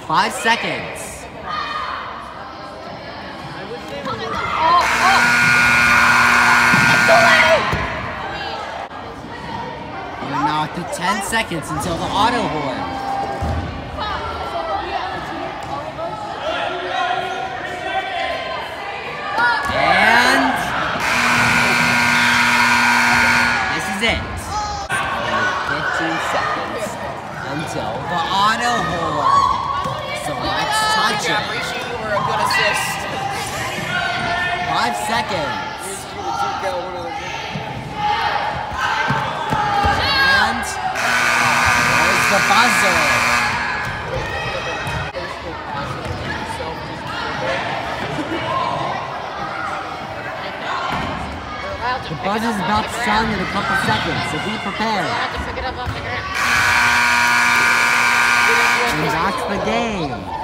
5 seconds. We're now at the 10 seconds until the Autohorn. And this is it. 15 seconds until the Autohorn. So let's touch it. I appreciate you were a good assist. 5 seconds. And there's the buzzer. The buzzer's about to sound in a couple seconds, so be prepared. And that's the game.